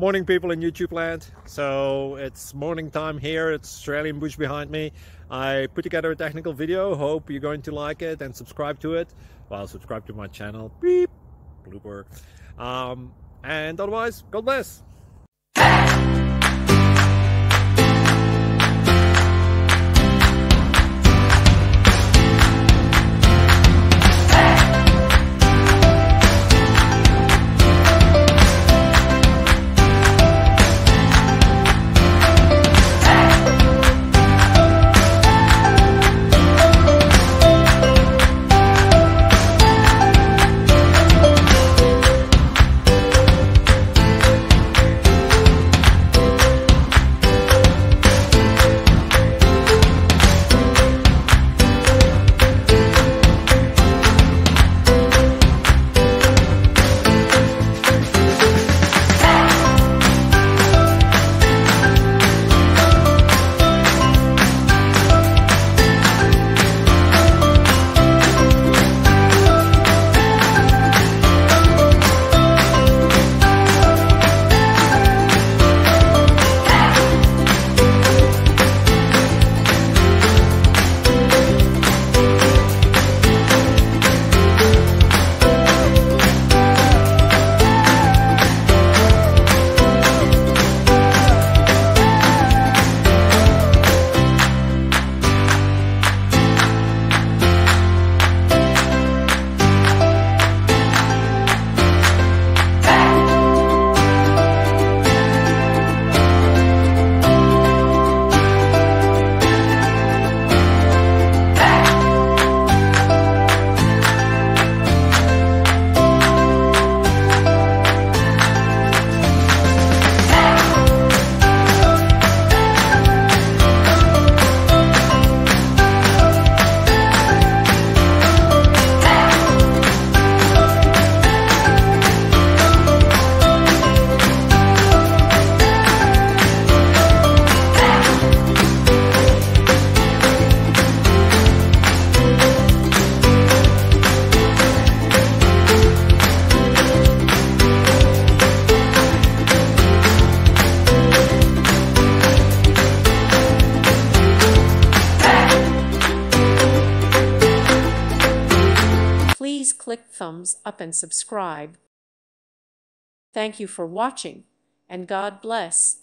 Morning, people in YouTube land. So it's morning time here. It's Australian bush behind me. I put together a technical video. Hope you're going to like it and subscribe to it. Well, subscribe to my channel. Beep. Blooper. And otherwise, God bless. Please click thumbs up and subscribe. Thank you for watching, and God bless.